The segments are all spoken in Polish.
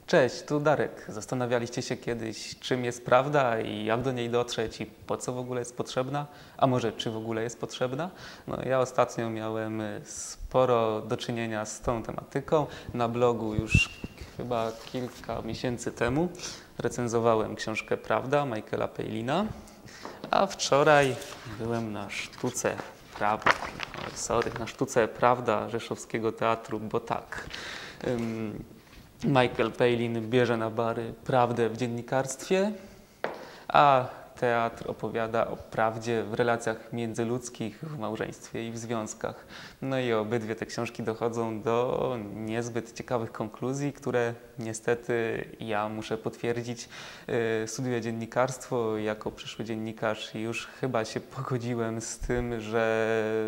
Cześć, tu Darek. Zastanawialiście się kiedyś, czym jest prawda i jak do niej dotrzeć i po co w ogóle jest potrzebna? A może czy w ogóle jest potrzebna? No, ja ostatnio miałem sporo do czynienia z tą tematyką. Na blogu już chyba kilka miesięcy temu recenzowałem książkę Prawda Michaela Palina, a wczoraj byłem na sztuce Prawda, na sztuce Prawda Rzeszowskiego Teatru, bo tak. Michael Palin bierze na bary prawdę w dziennikarstwie, a teatr opowiada o prawdzie w relacjach międzyludzkich, w małżeństwie i w związkach. No i obydwie te książki dochodzą do niezbyt ciekawych konkluzji, które niestety ja muszę potwierdzić. Studiuję dziennikarstwo jako przyszły dziennikarz i już chyba się pogodziłem z tym, że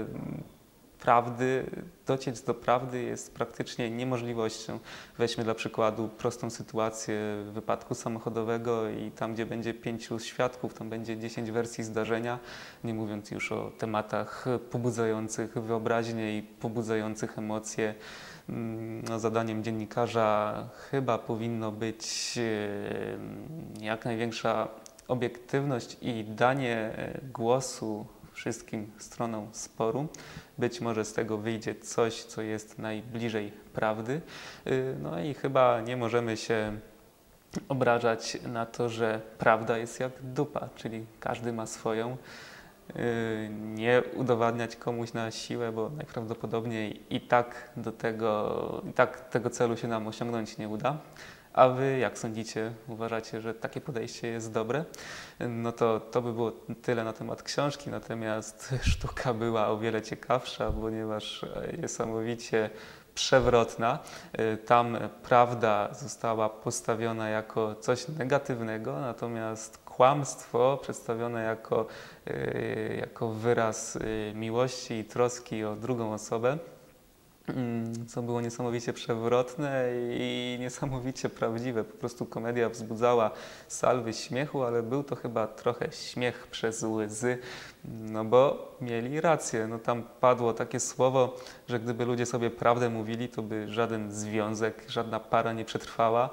dociec do prawdy jest praktycznie niemożliwością. Weźmy dla przykładu prostą sytuację wypadku samochodowego i tam, gdzie będzie 5 świadków, tam będzie 10 wersji zdarzenia, nie mówiąc już o tematach pobudzających wyobraźnię i pobudzających emocje. No, zadaniem dziennikarza chyba powinno być jak największa obiektywność i danie głosu wszystkim stronom sporu. Być może z tego wyjdzie coś, co jest najbliżej prawdy. No i chyba nie możemy się obrażać na to, że prawda jest jak dupa, czyli każdy ma swoją. Nie udowadniać komuś na siłę, bo najprawdopodobniej i tak tego celu się nam osiągnąć nie uda. A wy, jak sądzicie, uważacie, że takie podejście jest dobre? No to by było tyle na temat książki, natomiast sztuka była o wiele ciekawsza, ponieważ niesamowicie przewrotna. Tam prawda została postawiona jako coś negatywnego, natomiast kłamstwo przedstawione jako wyraz miłości i troski o drugą osobę, co było niesamowicie przewrotne i niesamowicie prawdziwe. Po prostu komedia wzbudzała salwy śmiechu, ale był to chyba trochę śmiech przez łzy, no bo mieli rację. No tam padło takie słowo, że gdyby ludzie sobie prawdę mówili, to by żaden związek, żadna para nie przetrwała.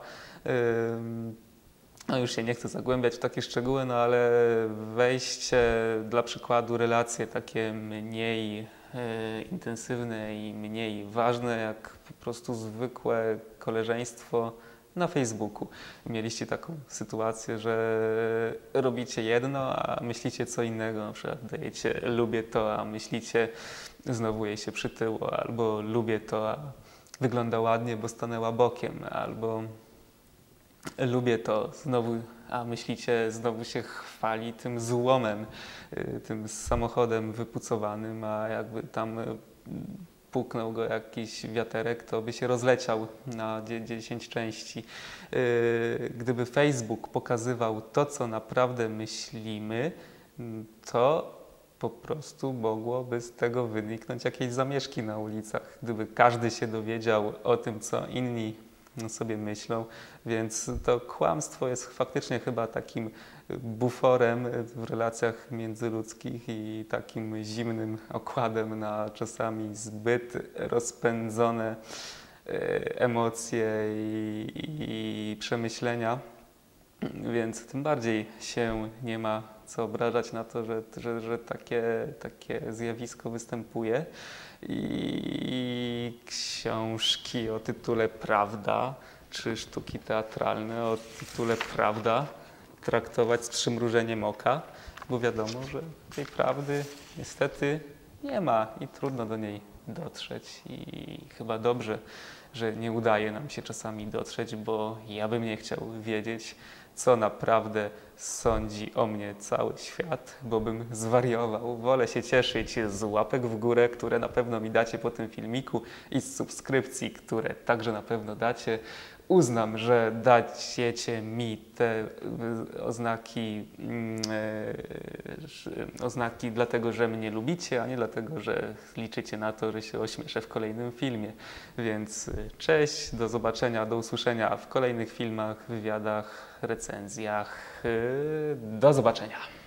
No już się nie chcę zagłębiać w takie szczegóły, no ale wejście, dla przykładu relacje takie mniej intensywne i mniej ważne, jak po prostu zwykłe koleżeństwo na Facebooku. Mieliście taką sytuację, że robicie jedno, a myślicie co innego, na przykład dajecie lubię to, a myślicie znowu jej się przytyło, albo lubię to, a wygląda ładnie, bo stanęła bokiem, albo lubię to znowu, a myślicie, znowu się chwali tym złomem, tym samochodem wypucowanym, a jakby tam puknął go jakiś wiaterek, to by się rozleciał na 10 części. Gdyby Facebook pokazywał to, co naprawdę myślimy, to po prostu mogłoby z tego wyniknąć jakieś zamieszki na ulicach. Gdyby każdy się dowiedział o tym, co inni sobie myślą, więc to kłamstwo jest faktycznie chyba takim buforem w relacjach międzyludzkich i takim zimnym okładem na czasami zbyt rozpędzone emocje i przemyślenia, więc tym bardziej się nie ma co obrażać na to, że takie zjawisko występuje. I książki o tytule Prawda, czy sztuki teatralne o tytule Prawda traktować z przymrużeniem oka, bo wiadomo, że tej prawdy niestety nie ma i trudno do niej dotrzeć i chyba dobrze, że nie udaje nam się czasami dotrzeć, bo ja bym nie chciał wiedzieć, co naprawdę sądzi o mnie cały świat, bo bym zwariował. Wolę się cieszyć z łapek w górę, które na pewno mi dacie po tym filmiku i z subskrypcji, które także na pewno dacie. Uznam, że dajecie mi te oznaki dlatego, że mnie lubicie, a nie dlatego, że liczycie na to, że się ośmieszę w kolejnym filmie. Więc cześć, do zobaczenia, do usłyszenia w kolejnych filmach, wywiadach, recenzjach. Do zobaczenia.